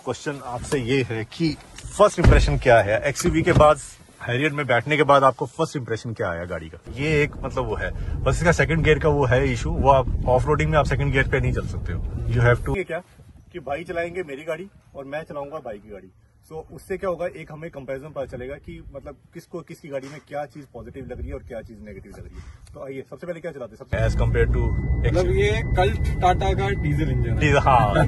Question आपसे ये है कि फर्स्ट इंप्रेशन क्या है एक्सयूवी के बाद, हैरियर में बैठने के बाद आपको फर्स्ट इंप्रेशन क्या आया गाड़ी का? ये एक मतलब वो है, बस इसका सेकंड गियर का वो है इशू, वो आप ऑफ रोडिंग में आप सेकंड गियर पे नहीं चल सकते हो, यू हैव टू। क्या कि भाई चलाएंगे मेरी गाड़ी और मैं चलाऊंगा भाई की गाड़ी, सो उससे क्या होगा, एक हमें कंपैरिजन पता चलेगा कि मतलब किसको किसकी गाड़ी में क्या चीज पॉजिटिव लग रही है और क्या चीज नेगेटिव लग रही है। तो आइए, सबसे पहले क्या चलाते हैं सबसे एज कम्पेयर टू, मतलब ये कल्ट टाटा का डीजल इंजन है। हाँ,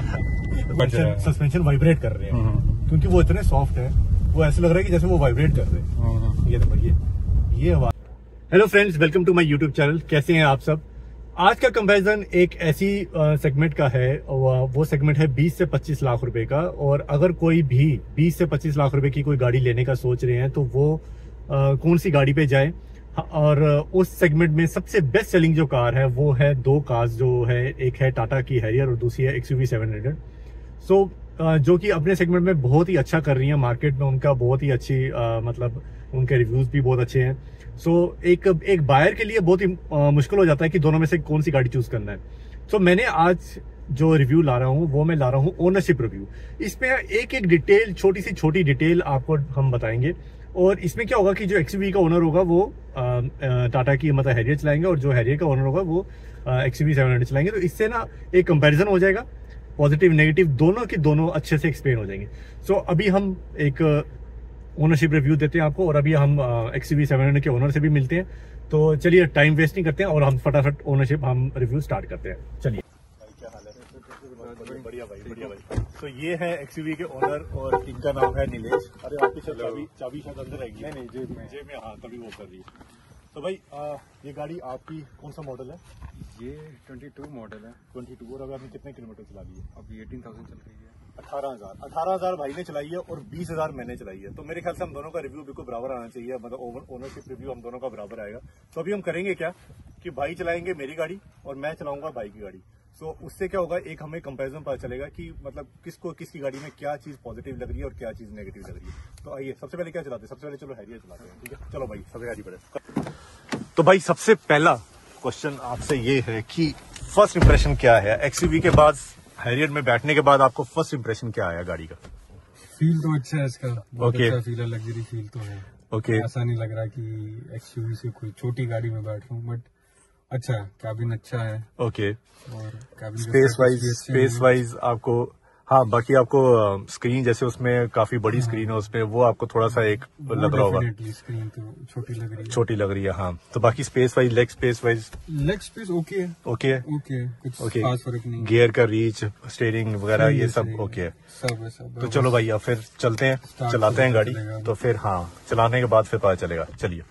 सस्पेंशन वाइब्रेट कर रहे हैं क्योंकि वो इतने सॉफ्ट है, वो ऐसे लग रहा है कि जैसे वो वाइब्रेट कर रहे हैं। ये देखो ये आवाज। Hello friends, welcome to my YouTube channel. कैसे हैं आप सब? आज का कंपैरिजन एक ऐसी सेगमेंट का है, वो सेगमेंट है 20 से 25 लाख रुपए का। और अगर कोई भी 20 से 25 लाख रुपए की कोई गाड़ी लेने का सोच रहे हैं तो वो कौन सी गाड़ी पे जाए। और उस सेगमेंट में सबसे बेस्ट सेलिंग जो कार है वो है दो कार्स जो है, एक है टाटा की हैरियर और दूसरी है एक्सयूवी 700। सो जो कि अपने सेगमेंट में बहुत ही अच्छा कर रही है, मार्केट में उनका बहुत ही अच्छी मतलब उनके रिव्यूज भी बहुत अच्छे हैं। सो एक बायर के लिए बहुत ही मुश्किल हो जाता है कि दोनों में से कौन सी गाड़ी चूज करना है। सो मैंने आज जो रिव्यू ला रहा हूँ वो मैं ला रहा हूँ ओनरशिप रिव्यू। इसमें एक एक डिटेल, छोटी डिटेल आपको हम बताएंगे। और इसमें क्या होगा कि जो एक्सयूवी का ओनर होगा वो टाटा की मतलब हैरियर चलाएंगे और जो हैरियर का ओनर होगा वो एक्सयूवी 700 चलाएंगे। तो इससे ना एक कंपैरिजन हो जाएगा, पॉजिटिव नेगेटिव दोनों की दोनों अच्छे से एक्सप्लेन हो जाएंगे। सो अभी हम एक ओनरशिप रिव्यू देते हैं आपको और अभी हम एक्सयूवी 700 के ओनर से भी मिलते हैं। तो चलिए टाइम वेस्ट नहीं करते हैं और हम फटाफट ओनरशिप हम रिव्यू स्टार्ट करते हैं। चलिए भाई, क्या हाल है? बढ़िया भाई, बढ़िया भाई। तो ये है एक्सयूवी के ओनर और इनका नाम है नीलेश। अरे आपकी चाबी शायद अंदर रहेगी। नहीं, जेब में हाँ, तभी वो कर रही है। तो भाई ये गाड़ी आपकी कौन सा मॉडल है? ये 22 मॉडल है। 22। और अभी आपने कितने किलोमीटर चला ली है? अभी 18,000 चल रही है। 18,000 भाई ने चलाई है और 20,000 मैंने चलाई है। तो मेरे ख्याल से हम दोनों का रिव्यू बिल्कुल बराबर आना चाहिए, मतलब ओनरशिप रिव्यू हम दोनों का बराबर आएगा। तो अभी हम करेंगे क्या कि भाई चलाएंगे मेरी गाड़ी और मैं चलाऊंगा भाई की गाड़ी। सो उससे क्या होगा, एक हमें कंपैरिजन पता चलेगा कि मतलब किसको किसकी गाड़ी में क्या चीज पॉजिटिव लग रही है और क्या चीज नेगेटिव लग रही है। तो आइए, सबसे पहले क्या चलाते हैं? सबसे पहले चलो हैरियर चलाते हैं, ठीक है? चलो भाई, सबसे गाड़ी बढ़े। तो भाई सबसे पहला क्वेश्चन आपसे ये है कि फर्स्ट इंप्रेशन क्या है एक्सयूवी के बाद, हैरियर में बैठने के बाद आपको फर्स्ट इंप्रेशन क्या आया गाड़ी का? फील तो अच्छा है इसका, बहुत Okay. अच्छा फील है, लग्जरी फील तो है। ओके, ऐसा नहीं लग रहा कि एक्सयूवी से कोई छोटी गाड़ी में बैठ रहा हूँ, बट अच्छा है, कैबिन अच्छा है। ओके। और कैबिन स्पेस वाइज आपको, हाँ, बाकी आपको स्क्रीन जैसे उसमें काफी बड़ी स्क्रीन है, उसमें वो आपको थोड़ा सा एक लग रहा होगा, स्क्रीन तो छोटी लग रही है। हाँ। तो बाकी space wise, leg space okay है, ओके, कुछ खास फर्क नहीं। गियर का रीच, स्टीयरिंग वगैरह ये सब ओके है। सब तो चलो भैया फिर चलते हैं, चलाते हैं गाड़ी। तो फिर हाँ, चलाने के बाद फिर पता चलेगा। चलिए।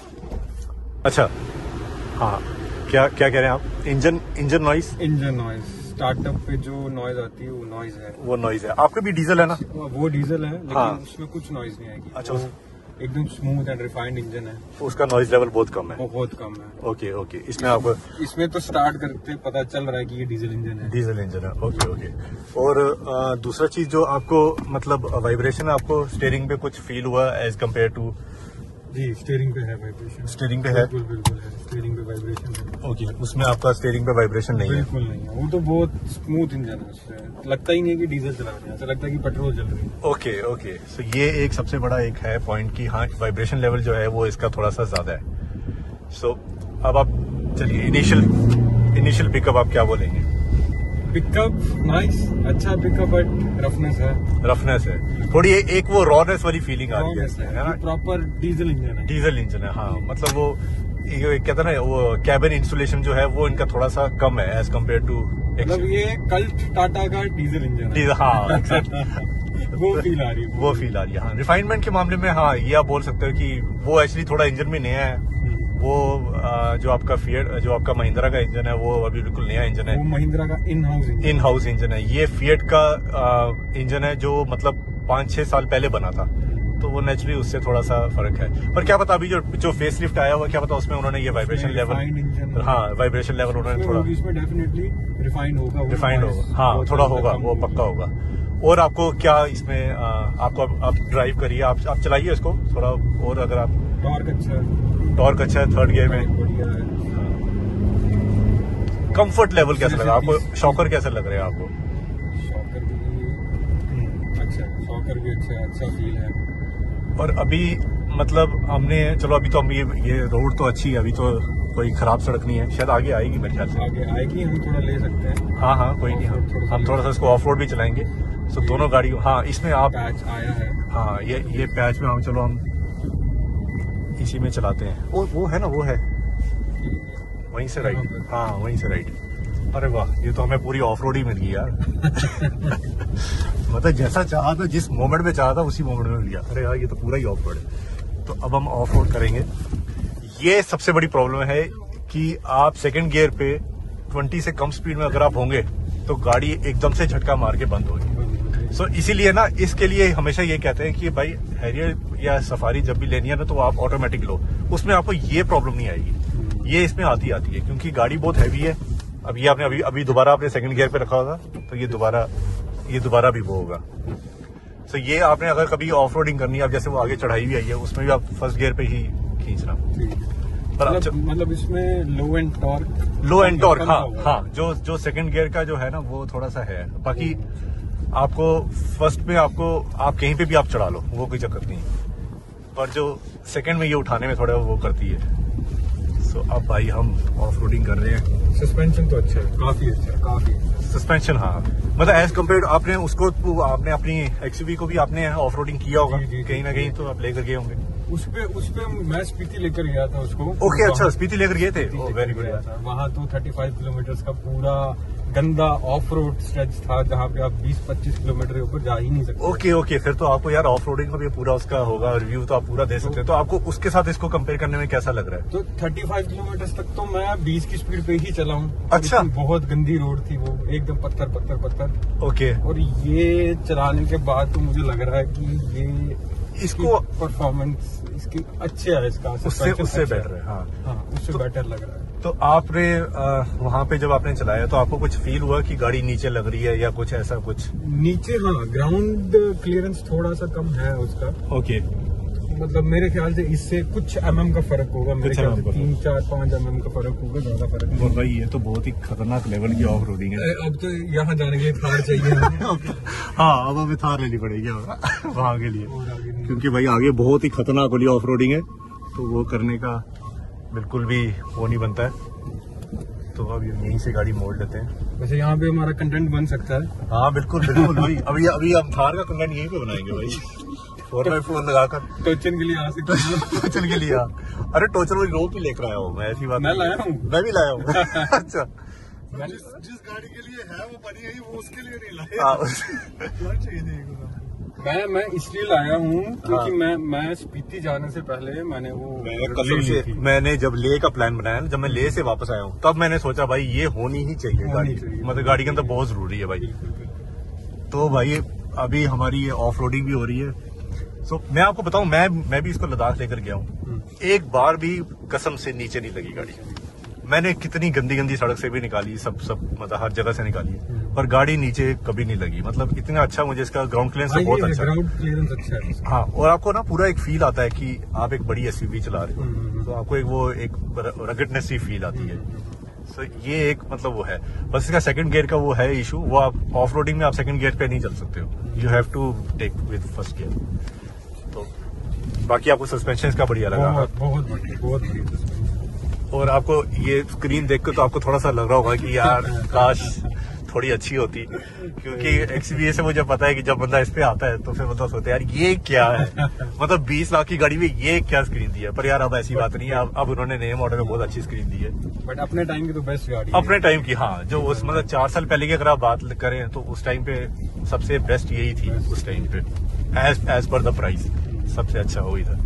अच्छा, हाँ, क्या कह रहे हैं आप? इंजन नॉइज स्टार्टअप पे जो नॉइज आती है वो नॉइज है। वो नॉइज है। आपका भी डीजल है ना? वो डीजल है, लेकिन हाँ। उसमें कुछ नॉइज नहीं आएगी। अच्छा, एकदम स्मूथ एंड रिफाइंड इंजन है, उसका नॉइज लेवल बहुत कम है। बहुत कम है। ओके। इसमें आपको तो स्टार्ट करते पता चल रहा है कि ये डीजल इंजन है। ओके। और दूसरा चीज जो आपको मतलब वाइब्रेशन आपको स्टीयरिंग पे कुछ फील हुआ एज कम्पेयर टू? जी, स्टीयरिंग पे है वाइब्रेशन। स्टीयरिंग पे है, बिल्कुल है, स्टीयरिंग पे वाइब्रेशन है। ओके। उसमें आपका स्टीयरिंग पे वाइब्रेशन नहीं है? बिल्कुल नहीं है, वो तो बहुत स्मूथ इंजन है, उससे लगता ही नहीं कि डीजल चला रहे हैं, ऐसा लगता है कि पेट्रोल चल रही है। ओके। सो ये एक सबसे बड़ा एक है पॉइंट की हाँ, वाइब्रेशन लेवल जो है वो इसका थोड़ा सा ज्यादा है। सो अब आप चलिए, इनिशियल पिकअप आप क्या बोलेंगे? पिकअप नाइस, अच्छा पिकअप, बट रफनेस है थोड़ी, एक वो रॉनेस वाली फीलिंग आ रही है ना? प्रॉपर डीजल इंजन है। हाँ, मतलब वो कहते हैं ना, वो कैबिन इंसुलेशन जो है वो इनका थोड़ा सा कम है एज कम्पेयर टू, मतलब ये कल्ट टाटा का डीजल इंजन है। हाँ, वो फील आ रही है। हाँ, रिफाइनमेंट के मामले में हाँ, ये आप बोल सकते हो कि वो एक्चुअली थोड़ा इंजन में नया है। वो जो आपका फिएट, जो आपका महिंद्रा का इंजन है वो अभी बिल्कुल नया इंजन है। वो महिंद्रा का इन हाउस इंजन है। ये फिएट का इंजन है जो मतलब 5-6 साल पहले बना था, तो वो नेचुरली उससे थोड़ा सा फर्क है। पर क्या पता अभी जो फेस लिफ्ट आया हुआ, क्या पता उसमें उन्होंने ये वाइब्रेशन लेवल, हाँ, वाइब्रेशन लेवल उन्होंने थोड़ा इसमें डेफिनेटली रिफाइंड होगा, हाँ, थोड़ा होगा, वो पक्का होगा। और आपको क्या इसमें आपको आप ड्राइव करिए, आप चलाइए इसको थोड़ा, और अगर आप टॉर्क अच्छा है, थर्ड गियर में बढ़िया है। कंफर्ट लेवल कैसा लगा आपको? शॉकर कैसे लग रहे हैं आपको? शॉकर भी अच्छा है, शॉकर भी अच्छा है, अच्छा फील है। और अभी मतलब हमने चलो अभी तो हम ये रोड तो अच्छी है, अभी तो कोई खराब सड़क नहीं है, शायद आगे आएगी मेरे ख्याल से। आगे आएगी, हम थोड़ा ले सकते हैं। हाँ हाँ कोई नहीं, हम थोड़ा सा इसको ऑफ रोड भी चलाएंगे। तो दोनों गाड़ी, हाँ इसमें आप पैच आया है। हाँ ये पैच में हम चलो हम इसी में चलाते हैं। वो है ना, वो है वहीं से राइट, हाँ वहीं से राइट। अरे वाह, ये तो हमें पूरी ऑफ रोड ही मिल गई यार। मतलब जैसा चाहा था, जिस मोमेंट में चाहा था उसी मोमेंट में मिल गया। अरे यार ये तो पूरा ही ऑफ रोड है। तो अब हम ऑफ रोड करेंगे। ये सबसे बड़ी प्रॉब्लम है कि आप सेकंड गियर पे 20 से कम स्पीड में अगर आप होंगे तो गाड़ी एकदम से झटका मार के बंद होगी। सो इसीलिए ना, इसके लिए हमेशा ये कहते हैं कि भाई हैरियर या सफारी जब भी लेनी है ना तो आप ऑटोमेटिक लो, उसमें आपको ये प्रॉब्लम नहीं आएगी। ये इसमें आती है क्योंकि गाड़ी बहुत हैवी है। अब ये आपने अभी दोबारा आपने सेकंड गियर पे रखा होगा तो ये दोबारा भी वो होगा। तो ये आपने अगर कभी ऑफ रोडिंग करनी है, अब जैसे वो आगे चढ़ाई भी आई है उसमें भी आप फर्स्ट गियर पे ही खींचना। पर मतलब इसमें लो एंड टॉर्क, हाँ जो सेकंड गियर का जो है ना वो थोड़ा सा है। बाकी आपको फर्स्ट में आप कहीं पे भी आप चढ़ा लो, वो कोई चक्कर नहीं। पर जो सेकंड में ये उठाने में थोड़ा वो करती है। सो अब भाई हम ऑफ रोडिंग कर रहे हैं। सस्पेंशन तो अच्छा है, काफी अच्छा है, काफी सस्पेंशन। हाँ मतलब एज कम्पेयर आपने आपने अपनी एक्सयूवी को भी आपने ऑफ रोडिंग किया होगा कहीं ना कहीं, तो आप लेकर गए होंगे। उस पे मैं स्पीति लेकर गया था उसको। ओके अच्छा, स्पीति लेकर गए थे, वेरी गुड। वहाँ तो 35 किलोमीटर का पूरा गंदा ऑफ रोड स्ट्रेच था जहाँ पे आप 20-25 किलोमीटर के ऊपर जा ही नहीं सकते। ओके फिर तो आपको यार ऑफ रोडिंग का भी पूरा उसका होगा रिव्यू, तो आप पूरा दे सकते हैं। तो आपको उसके साथ इसको कंपेयर करने में कैसा लग रहा है? तो 35 किलोमीटर तक तो मैं 20 की स्पीड पे ही चला हूँ। अच्छा, बहुत गंदी रोड थी वो, एकदम पत्थर। ओके। और ये चलाने के बाद तो मुझे लग रहा है कि ये इसको परफॉर्मेंस इसकी अच्छे है, इसका उससे बेटर है। हाँ उससे बेटर लग रहा है। तो आपने वहाँ पे जब आपने चलाया तो आपको कुछ फील हुआ कि गाड़ी नीचे लग रही है या कुछ ऐसा कुछ? नीचे हाँ, ग्राउंड क्लियरेंस थोड़ा सा कम है उसका। ओके, मतलब मेरे ख्याल से इससे कुछ mm का फर्क होगा, मेरे ख्याल से 3-4-5 mm का फर्क होगा, ज्यादा फर्क नहीं। और भाई ये तो बहुत ही खतरनाक लेवल की ऑफ रोडिंग है। अब तो यहाँ जाने के लिए थार चाहिए। हाँ अब हमें थार लेनी पड़ेगी वहाँ के लिए, क्योंकि भाई आगे बहुत ही खतरनाक वाली ऑफ रोडिंग है, तो वो करने का बिल्कुल भी वो नहीं बनता है। तो अब यहीं से गाड़ी मोड़ लेते हैं। वैसे यहाँ पे हमारा कंटेंट बन सकता है। हाँ बिल्कुल भाई, अभी हम थार का कंटेंट यहीं पे बनाएंगे भाई। 4x4 लगाकर टोचन के लिए आ सकते हैं। टोचन के लिए, अरे टोचन वाली रोड भी लेकर आया हूँ मैं, ऐसी बात मैं लाया हूँ, मैं भी लाया हूँ। अच्छा, जिस गाड़ी के लिए है वो बनी है, वो उसके लिए नहीं लाया। मैं इसलिए लाया हूँ क्योंकि मैं स्पीति जाने से पहले मैंने कसम से मैंने जब ले का प्लान बनाया, जब मैं ले से वापस आया हूँ तब मैंने सोचा भाई ये होनी ही चाहिए गाड़ी, मतलब गाड़ी के अंदर बहुत जरूरी है भाई। तो भाई अभी हमारी ये ऑफ रोडिंग भी हो रही है। सो मैं आपको बताऊं, मैं भी इसको लद्दाख लेकर गया हूँ, एक बार भी कसम से नीचे नहीं लगी गाड़ी। मैंने कितनी गंदी सड़क से भी निकाली, सब मतलब हर जगह से निकाली, पर गाड़ी नीचे कभी नहीं लगी। मतलब इतना अच्छा, मुझे इसका ग्राउंड क्लियरेंस बहुत अच्छा, ग्राउंड क्लियरेंस अच्छा है। हाँ, और आपको ना पूरा एक फील आता है कि आप एक बड़ी एसयूवी चला रहे हो, तो आपको एक रगड़नेस सी फील आती है। तो ये एक मतलब वो है। बस इसका सेकंड गियर का वो है इशू, वो आप ऑफ रोडिंग में आप सेकंड गियर पे नहीं चल सकते हो, you have to take with first gear. तो बाकी आपको सस्पेंशन का बढ़िया लगा, बहुत बढ़िया। और आपको ये स्क्रीन देख कर तो आपको थोड़ा सा लग रहा होगा कि यार काश थोड़ी अच्छी होती, क्योंकि एक्सपीरियंस से मुझे पता है कि जब बंदा इस पे आता है तो फिर मतलब सोचते हैं यार ये क्या है। मतलब 20 लाख की गाड़ी में ये क्या स्क्रीन दी है, पर यार अब ऐसी बात नहीं है, अब उन्होंने नए मॉडल में बहुत अच्छी स्क्रीन दी है। बट अपने टाइम की तो बेस्ट गाड़ी, अपने टाइम की, हाँ, जो उस मतलब 4 साल पहले की अगर आप बात करें तो उस टाइम पे सबसे बेस्ट यही थी उस टाइम पे, एज पर द प्राइस सबसे अच्छा वही था।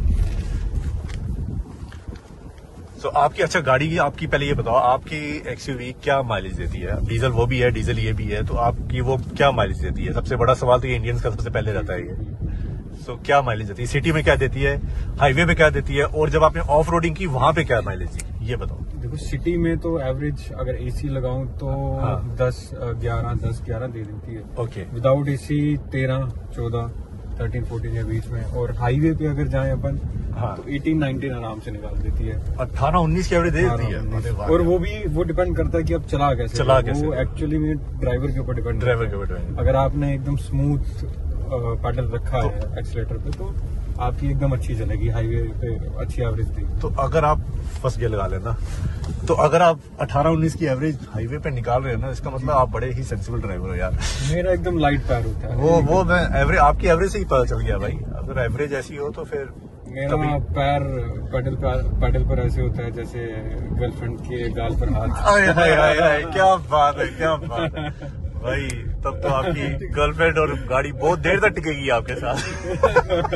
तो आपकी अच्छा गाड़ी आपकी, पहले ये बताओ आपकी एक्सयूवी क्या माइलेज देती है? डीजल वो भी है, डीजल ये भी है, तो आपकी वो क्या माइलेज देती है? सबसे बड़ा सवाल तो ये इंडियंस का सबसे पहले रहता है ये। तो क्या माइलेज देती है, सिटी में क्या देती है, हाईवे पे क्या देती है, और जब आपने ऑफ रोडिंग की वहां पे क्या माइलेज दी, ये बताओ। देखो सिटी में तो एवरेज अगर एसी लगाऊं तो 10-11 दे देती है। ओके, विदाउट एसी 13-14 13-14 के बीच में, और हाईवे पे अगर जाएं अपन तो 18-19 आराम से निकाल देती है। 18-19 की एवरेज दे देती है। और वो डिपेंड करता है कि अब चला कैसे, वो एक्चुअली में ड्राइवर के ऊपर डिपेंड, ड्राइवर के ऊपर। अगर आपने एकदम स्मूथ पैडल रखा है एक्सीलेटर पे, तो आपकी एकदम अच्छी चलेगी, हाईवे पे अच्छी एवरेज देगी। तो अगर आप फर्स्ट गियर लगा लेना, तो अगर आप 18-19 की एवरेज हाईवे पे निकाल रहे हो ना, इसका मतलब आप बड़े ही सेंसिबल ड्राइवर हो यार। मेरा एकदम लाइट पैर होता है वो मैं एवरेज, आपकी एवरेज से ही पता चल गया भाई। अगर एवरेज ऐसी हो तो फिर मेरा पैर पैडल पर ऐसे होता है जैसे गर्लफ्रेंड के गाल पर हाथ। हाय, क्या बात है, क्या बात है भाई। तब तो आपकी गर्लफ्रेंड और गाड़ी बहुत देर तक टिकेगी आपके साथ।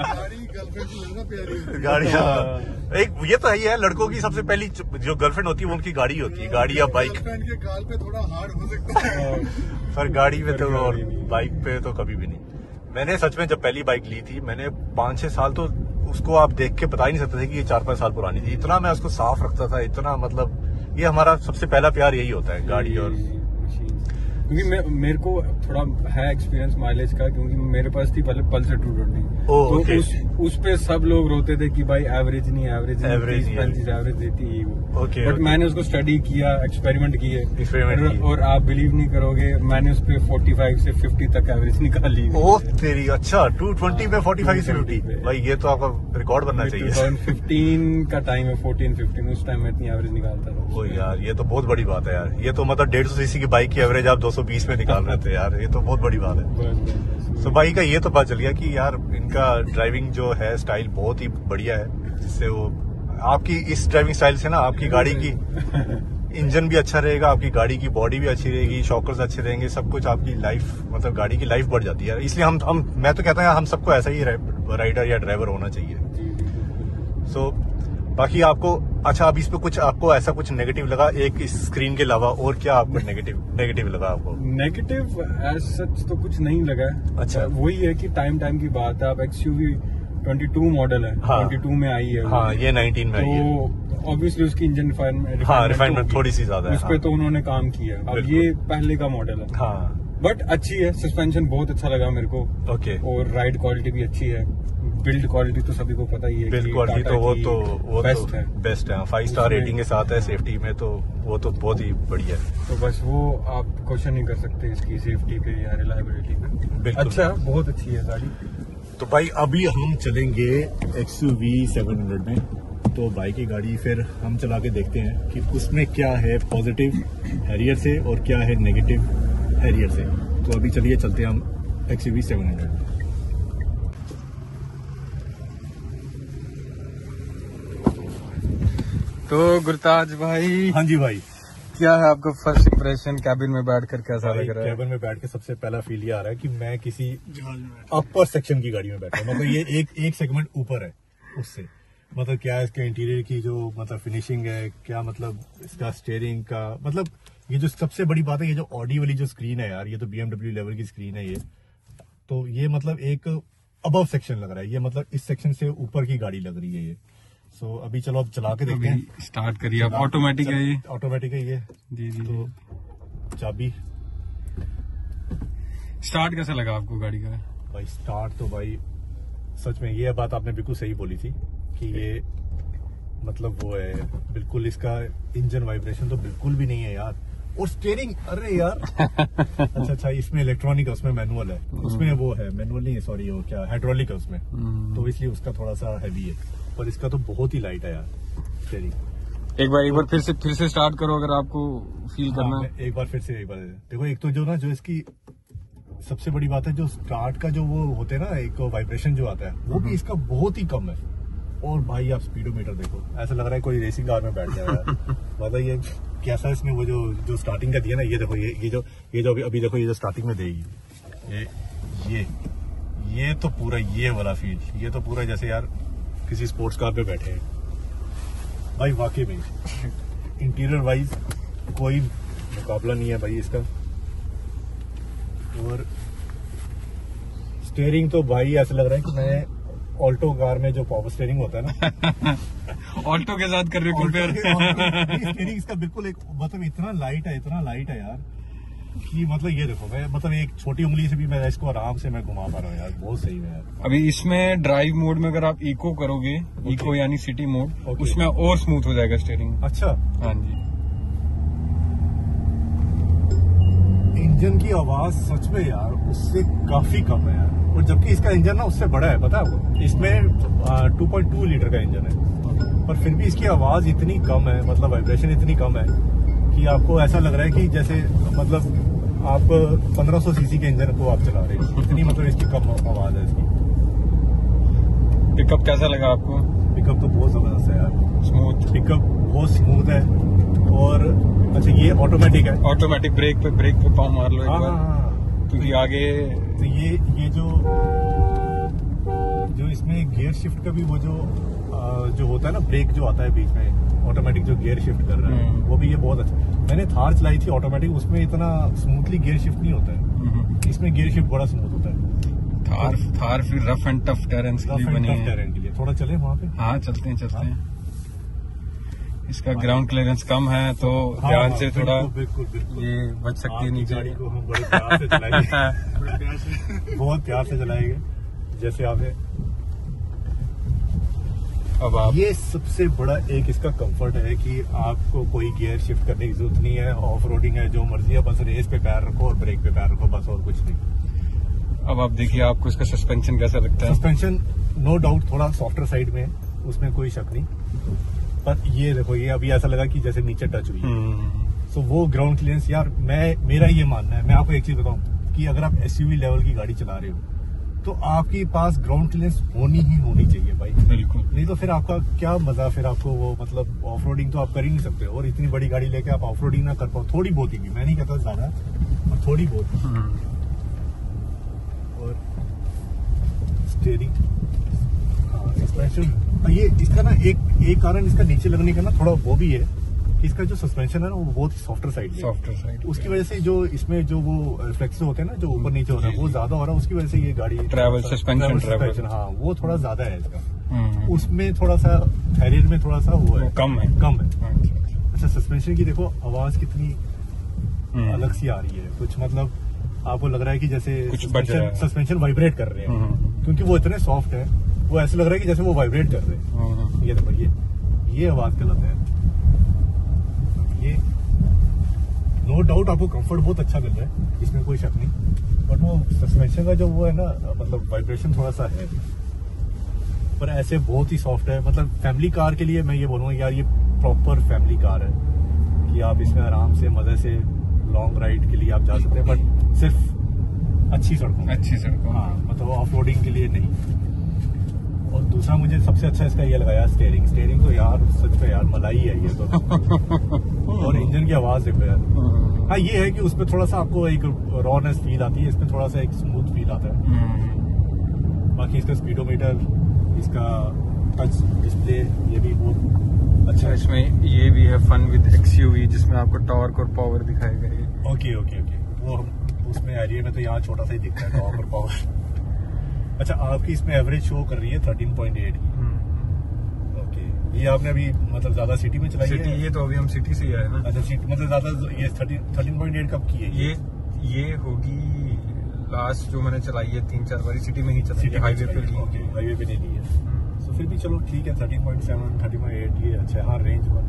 गाड़ी, हाँ। एक ये तो है ही है, लड़कों की सबसे पहली जो गर्लफ्रेंड होती है वो उनकी गाड़ी होती है, गाड़ी या बाइक। गर्लफ्रेंड के गाल पे थोड़ा हार्ड हो सकता है पर गाड़ी में तो, और बाइक पे तो कभी भी नहीं। मैंने सच में जब पहली बाइक ली थी, मैंने 5-6 साल तो उसको आप देख के बता ही नहीं सकते थे कि ये 4-5 साल पुरानी थी। इतना मैं उसको साफ रखता था, इतना मतलब ये हमारा सबसे पहला प्यार यही होता है, गाड़ी और क्योंकि मेरे को थोड़ा है एक्सपीरियंस माइलेज का, क्योंकि मेरे पास थी पहले पल्सर 220। तो okay. उस पे सब लोग रोते थे कि भाई एवरेज नहीं, एवरेज 30-35 एवरेज देती है वो। बट मैंने उसको स्टडी किया, एक्सपेरिमेंट किए, और आप बिलीव नहीं करोगे, मैंने उस पे 45 से 50 तक एवरेज निकाली। ओ तेरी, अच्छा 220 में 45 से 50, भाई ये तो आपका रिकॉर्ड बनना चाहिए। 2015 का टाइम है, 14-15, उस टाइम में इतनी एवरेज निकालता था। ओ यार, ये तो बहुत बड़ी बात है यार। ये तो मतलब 150 सीसी की बाइक की एवरेज आप 220 में निकाल रहे थे यार, ये तो बहुत बड़ी बात है। तो भाई का ये तो पता चल गया कि यार इनका ड्राइविंग जो है स्टाइल बहुत ही बढ़िया है, जिससे वो आपकी इस ड्राइविंग स्टाइल से ना आपकी गाड़ी की इंजन भी अच्छा रहेगा, आपकी गाड़ी की बॉडी भी अच्छी रहेगी, शॉकर्स अच्छे रहेंगे, सब कुछ आपकी लाइफ, मतलब गाड़ी की लाइफ बढ़ जाती है। इसलिए हम मैं तो कहता हूँ हम सबको ऐसा ही राइडर या ड्राइवर होना चाहिए। सो बाकी आपको, अच्छा अब इस पे कुछ आपको ऐसा कुछ नेगेटिव लगा एक इस स्क्रीन के अलावा, और क्या आपको नेगेटिव लगा आपको? नेगेटिव एज सच तो कुछ नहीं लगा। अच्छा, वही है कि टाइम की बात है। अब XUV 22 मॉडल है, हाँ, 22 में आई है, हाँ, ये 19 में आई है, तो ऑब्वियसली उसकी इंजन रिफाइनमेंट थोड़ी सी ज्यादा है, उस पे तो उन्होंने काम किया। अब ये पहले का मॉडल है, हाँ, बट अच्छी है, सस्पेंशन बहुत अच्छा लगा मेरे को। ओके, और राइड क्वालिटी भी अच्छी है, बिल्ड क्वालिटी तो सभी को पता ही है, बिल्ड क्वालिटी तो वो बेस्ट है, 5 स्टार रेटिंग के साथ है। सेफ्टी में तो वो तो बहुत ही बढ़िया है। तो बस वो आप क्वेश्चन नहीं कर सकते इसकी सेफ्टी पे या रिलायबिलिटी पे। अच्छा, बहुत अच्छी है गाड़ी। तो भाई अभी हम चलेंगे XUV 700 में, तो भाई की गाड़ी फिर हम चला के देखते हैं कि उसमें क्या है पॉजिटिव हैरियर से और क्या है नेगेटिव हैरियर से। तो अभी चलिए चलते हैं हम XUV 700 में। तो गुरताज भाई, हाँ जी भाई, क्या है आपका फर्स्ट इंप्रेशन? कैबिन में बैठकर कैसा लग रहा है? कैबिन में बैठ के सबसे पहला फील ये आ रहा है कि मैं किसी अपर सेक्शन की गाड़ी में बैठा हूँ। मतलब ये एक सेगमेंट ऊपर है उससे। मतलब क्या है इसके इंटीरियर की जो मतलब फिनिशिंग है, क्या मतलब इसका स्टीयरिंग का, मतलब ये जो सबसे बड़ी बात है, ये जो ऑडी वाली जो स्क्रीन है यार, ये तो BMW लेवल की स्क्रीन है ये। तो ये मतलब एक अबव सेक्शन लग रहा है, ये मतलब इस सेक्शन से ऊपर की गाड़ी लग रही है ये। सो अभी चलो अब चला के देखते हैं। स्टार्ट करिए। अब ऑटोमेटिक है ये? ऑटोमेटिक है ये जी। तो चाबी स्टार्ट कैसा लगा आपको गाड़ी का? भाई स्टार्ट तो भाई सच में ये बात आपने बिल्कुल सही बोली थी कि ये मतलब वो है बिल्कुल, इसका इंजन वाइब्रेशन तो बिल्कुल भी नहीं है यार। और स्टीयरिंग, अरे यार अच्छा इसमें इलेक्ट्रॉनिक है, उसमें मैनुअल है, उसमें वो है मैनुअल नहीं है, सॉरी वो क्या हाइड्रोलिक है उसमें, तो इसलिए उसका थोड़ा सा हैवी है। पर इसका तो बहुत ही लाइट है यार स्टीयरिंग। एक बार फिर से स्टार्ट करो अगर आपको फील करना है। एक बार देखो, एक तो जो इसकी सबसे बड़ी बात है, जो स्टार्ट का जो वो होते हैं ना, एक वाइब्रेशन जो आता है वो भी इसका बहुत ही कम है। और भाई आप स्पीडोमीटर देखो, ऐसा लग रहा है कोई रेसिंग कार में बैठ गया यार। मतलब ये कैसा इसमें वो जो स्टार्टिंग का दिया ना, ये देखो, ये जो अभी देखो, ये जो स्टार्टिंग में देगी, ये तो पूरा ये वाला फील, ये तो पूरा जैसे यार किसी स्पोर्ट्स कार पे बैठे हैं भाई। वाकई में इंटीरियर वाइज कोई मुकाबला नहीं है भाई इसका। और स्टीयरिंग तो भाई ऐसा लग रहा है कि मैं ऑल्टो कार में जो पावर स्टीयरिंग होता है ना ऑल्टो के साथ कर रहे हो कंपेयर। स्टीयरिंग इसका बिल्कुल एक मतलब इतना लाइट है यार कि मतलब ये देखो, मैं मतलब एक छोटी उंगली से भी मैं इसको आराम से मैं घुमा पा रहा हूँ यार, बहुत सही है यार। अभी इसमें ड्राइव मोड में अगर आप इको करोगे, इको यानी सिटी मोड, उसमें और स्मूथ हो जाएगा स्टीयरिंग। अच्छा, हाँ जी। इंजन की आवाज सच में यार उससे काफी कम है यार, और जबकि इसका इंजन ना उससे बड़ा है, पता है आपको, इसमें 2.2 लीटर का इंजन है, पर फिर भी इसकी आवाज इतनी कम है, मतलब वाइब्रेशन इतनी कम है कि आपको ऐसा लग रहा है कि जैसे मतलब आप 1500 सीसी के इंजन को आप चला रहे हैं, इतनी मतलब इसकी कम आवाज है इसकी। पिकअप कैसा लगा आपको? पिकअप तो बहुत जबरदस्त है यार, स्मूथ पिकअप बहुत स्मूथ है। और अच्छा ये ऑटोमेटिक है, ऑटोमेटिक ब्रेक पे पाँव मार लो एक बार, क्योंकि आगे तो ये जो इसमें गियर शिफ्ट का भी वो जो होता है ना, ब्रेक जो आता है बीच में, ऑटोमेटिक जो गियर शिफ्ट कर रहा है, वो भी ये बहुत अच्छा। मैंने थार चलाई थी ऑटोमेटिक, उसमें इतना स्मूथली गियर शिफ्ट नहीं होता है, इसमें गियर शिफ्ट बड़ा स्मूथ होता है। थार फिर रफ एंड टफ टेरेन के लिए बनी है। थोड़ा चले वहाँ पे, हाँ चलते हैं। इसका ग्राउंड क्लियरेंस कम है तो ध्यान से थोड़ा बिल्कुल ये बच सकती है नीचे। गाड़ी को हम बड़े प्यार से चलाएंगे बहुत प्यार से चलाएंगे जैसे आपने। अब आप ये सबसे बड़ा एक इसका कंफर्ट है कि आपको कोई गियर शिफ्ट करने की जरूरत नहीं है, ऑफ रोडिंग है जो मर्जी है, बस रेस पे पैर रखो और ब्रेक पे पैर रखो, बस और कुछ नहीं। अब आप देखिए आपको इसका सस्पेंशन कैसा लगता है? सस्पेंशन नो डाउट थोड़ा सॉफ्टर साइड में है, उसमें कोई शक नहीं, पर ये देखो ये अभी ऐसा लगा कि जैसे नीचे टच हुई है। सो वो ग्राउंड क्लियरेंस यार, मेरा ये मानना है, मैं आपको एक चीज बताऊं कि अगर आप एसयूवी लेवल की गाड़ी चला रहे हो तो आपके पास ग्राउंड क्लियरेंस होनी चाहिए भाई, बिल्कुल। नहीं तो फिर आपका क्या मजा, फिर आपको वो मतलब ऑफ रोडिंग तो आप कर ही नहीं सकते, और इतनी बड़ी गाड़ी लेके आप ऑफ रोडिंग ना कर पाओ, थोड़ी बहुत ही, मैं नहीं कहता ज्यादा, पर थोड़ी बहुत। और स्टीयरिंग, सस्पेंशन, ये इसका ना एक कारण इसका नीचे लगने का ना थोड़ा वो भी है कि इसका जो सस्पेंशन है ना वो बहुत ही सॉफ्टर साइड, उसकी वजह से जो इसमें जो वो रिफ्लेक्स होते हैं ना जो ऊपर नीचे होता है वो ज्यादा हो रहा है, उसकी वजह से ये गाड़ी ट्रैवल सस्पेंशन, हाँ वो थोड़ा ज्यादा है इसका, उसमें थोड़ा सा हैरियर में थोड़ा सा वो है, कम है। अच्छा सस्पेंशन की देखो आवाज कितनी अलग सी आ रही है, कुछ मतलब आपको लग रहा है कि जैसे सस्पेंशन वाइब्रेट कर रहे हैं, क्योंकि वो इतने सॉफ्ट है, वो ऐसे लग रहा है कि जैसे वो वाइब्रेट कर रहे हैं। ये देखो ये आवाज गलत है, ये नो डाउट आपको कंफर्ट बहुत अच्छा मिल रहा है, इसमें कोई शक नहीं, बट वो सस्पेंशन का जो वो है ना, मतलब वाइब्रेशन थोड़ा सा है, पर ऐसे बहुत ही सॉफ्ट है। मतलब फैमिली कार के लिए मैं ये बोलूंगा यार ये प्रॉपर फैमिली कार है कि आप इसमें आराम से मजे से लॉन्ग राइड के लिए आप जा सकते हैं, बट सिर्फ अच्छी सड़कों हाँ, मतलब ऑफ रोडिंग के लिए नहीं। और दूसरा मुझे सबसे अच्छा इसका ये लगाया स्टीयरिंग तो यार सच में यार मलाई है ये तो और इंजन की आवाज देखो यार, हाँ ये है कि उसमें थोड़ा सा आपको एक रॉनेस फील आती है, इसमें थोड़ा सा एक स्मूथ फील आता है। बाकी इसका स्पीडोमीटर, इसका टच डिस्प्ले ये भी बहुत अच्छा है। इसमें ये भी है फन विद एक्सयूवी, जिसमें आपको टॉर्क और पावर दिखाएगा। ओके वो उसमें एरिया में तो यहाँ छोटा सा ही दिखता है टॉर्क और पावर। अच्छा आपकी इसमें एवरेज शो कर रही है 13.8 की। ओके, ये आपने अभी मतलब ज्यादा सिटी में चलाई है? ये तो अभी हम सिटी से ही आए ना। अच्छा सिटी मतलब ज्यादा, ये 13.8 कब की है? ये होगी लास्ट जो मैंने चलाई है 3-4 बारी सिटी में ही चलाई है, हाईवे पे ली। ओके, हाईवे पे नहीं ली है, तो फिर भी चलो ठीक है 13.7 13.8 ये अच्छा है, हाँ रेंज पर।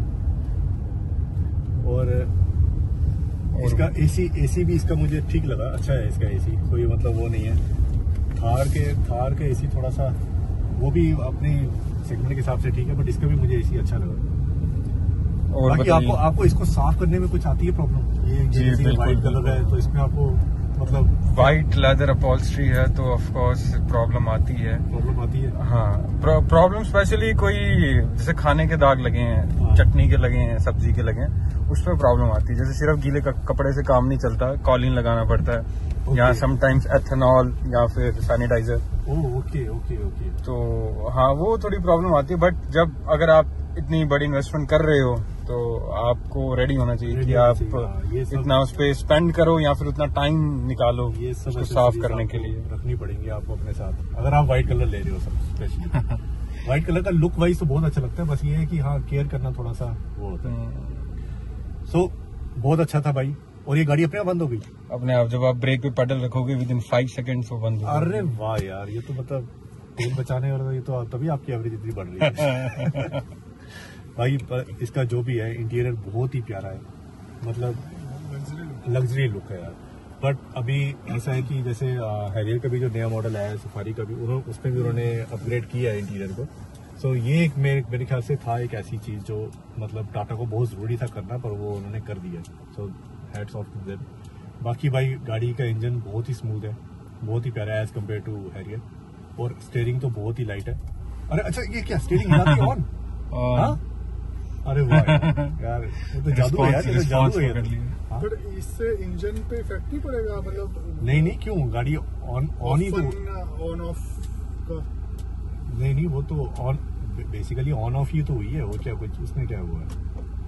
और इसका एसी भी इसका मुझे ठीक लगा, अच्छा है इसका एसी, कोई मतलब वो नहीं है। थार के एसी थोड़ा सा वो भी अपने सेगमेंट के हिसाब से ठीक है, बट इसका भी मुझे एसी अच्छा लगा। और बाकी आपको इसको साफ करने में कुछ आती है प्रॉब्लम? ये व्हाइट कलर है तो इसमें आपको मतलब व्हाइट लेदर अपॉल्स्ट्री है तो ऑफ कोर्स प्रॉब्लम आती है। हाँ, प्रॉब्लम स्पेशली कोई जैसे खाने के दाग लगे हैं, हाँ। चटनी के लगे हैं, सब्जी के लगे हैं, उसमें प्रॉब्लम आती है। जैसे सिर्फ गीले कपड़े से काम नहीं चलता, कॉलिन लगाना पड़ता है, या समटाइम्स एथेनॉल या फिर सैनिटाइजर। ओके। तो हाँ वो थोड़ी प्रॉब्लम आती है, बट जब अगर आप इतनी बड़ी इन्वेस्टमेंट कर रहे हो तो आपको रेडी होना चाहिए कि आप इतना उस पर स्पेंड करो या फिर उतना टाइम निकालो ये सब साफ करने के लिए। रखनी पड़ेंगी आपको अपने साथ, अगर आप व्हाइट कलर ले रहे हो सब स्पेशली। व्हाइट कलर का लुक वाइज तो बहुत अच्छा लगता है, बस ये है कि हाँ केयर करना थोड़ा सा वो होता है। सो बहुत अच्छा था भाई। और ये गाड़ी अपने आप बंद हो गई? अपने आप, जब आप ब्रेक पे पेडल रखोगे विदिन 5 सेकेंड्स वो बंद हो। अरे वाह यार, ये तो मतलब तेल बचाने वाला, ये तो तभी आपकी एवरेज इतनी बढ़ रही है। भाई इसका जो भी है इंटीरियर बहुत ही प्यारा है, मतलब लग्जरी लुक है यार। बट अभी ऐसा है कि जैसे हैरियर का भी जो नया मॉडल आया है, सफारी का भी, उसमें भी उन्होंने अपग्रेड किया है इंटीरियर को। सो ये एक मेरे ख्याल से था एक ऐसी चीज जो मतलब टाटा को बहुत जरूरी था करना, पर वो उन्होंने कर दिया। So hats off to them. बाकी भाई गाड़ी का इंजन बहुत ही स्मूथ है, बहुत ही प्यारा है एज कम्पेयर टू हैरियर, और स्टीयरिंग तो बहुत ही लाइट है। अरे अच्छा, ये क्या स्टीयरिंग हिलाती है ऑन? अरे वाह यार, ये तो जादू है यार, ये तो जादू है। पर इससे इंजन पे इफेक्ट नहीं पड़ेगा? मतलब नहीं, क्यों? गाड़ी ऑन ही तो ऑन ऑफ का नहीं, वो तो ऑन बेसिकली ऑन ऑफ ही तो हुई है। वो क्या कुछ उसमें क्या हुआ है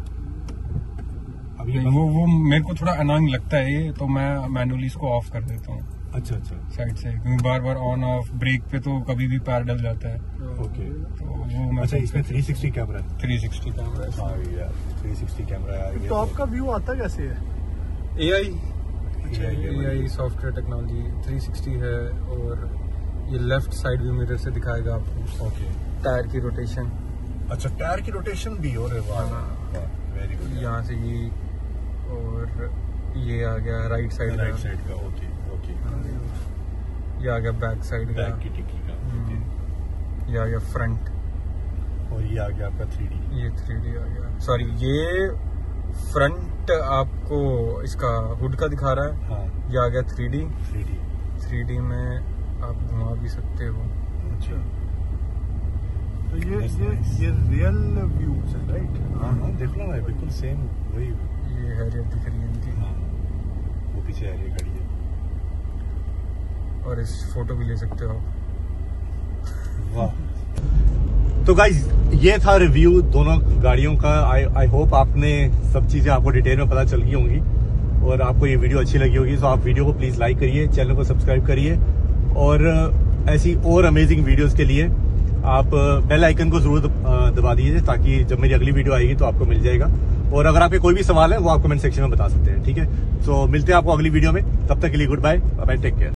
अभी? वो मेरे को थोड़ा अनोइंग लगता है ये, तो मैं मैनुअली इसको ऑफ कर देता हूँ। अच्छा साइड से, क्योंकि बार ऑन ऑफ ब्रेक पे तो कभी भी पैर डल जाता है। ओके, तो वो अच्छा इसमें 360 कैमरा है? 360 कैमरा है। हाँ यार 360 कैमरा है। टॉप का व्यू आता कैसे है? AI सॉफ्टवेयर टेक्नोलॉजी 360 है, और ये लेफ्ट साइड व्यू मिरर से दिखाएगा आपको। ओके, टायर की रोटेशन। अच्छा, टायर की रोटेशन भी हो रही है? Very good. यहाँ से ये, और ये आ गया राइट साइड का। ओके, ये आ गया बैक साइड का, बैक की टिक्की का। ये आ गया फ्रंट, और ये आ गया आपका 3D। ये 3D आ गया। सॉरी, ये फ्रंट आपको इसका हुड का दिखा रहा है। हाँ। ये आ गया 3D 3D में आप घुमा भी सकते हो। अच्छा, तो ये रियल व्यूज है, राइट? हाँ, देख लो भाई, बिल्कुल सेम वही। ये हैरियर दिख रही है इनकी। हाँ, वो पीछे हैरियर खड़ी है, और इस फोटो भी ले सकते हो। वाह। तो गाइज, ये था रिव्यू दोनों गाड़ियों का। आई होप आपने सब चीजें आपको डिटेल में पता चल गई होंगी, और आपको ये वीडियो अच्छी लगी होगी। तो आप वीडियो को प्लीज लाइक करिए, चैनल को सब्सक्राइब करिए, और ऐसी और अमेजिंग वीडियोस के लिए आप बेल आइकन को जरूर दबा दीजिए, ताकि जब मेरी अगली वीडियो आएगी तो आपको मिल जाएगा। और अगर आपके कोई भी सवाल है वो आप कमेंट सेक्शन में बता सकते हैं, ठीक है? सो मिलते हैं आपको अगली वीडियो में, तब तक के लिए गुड बाय, टेक केयर।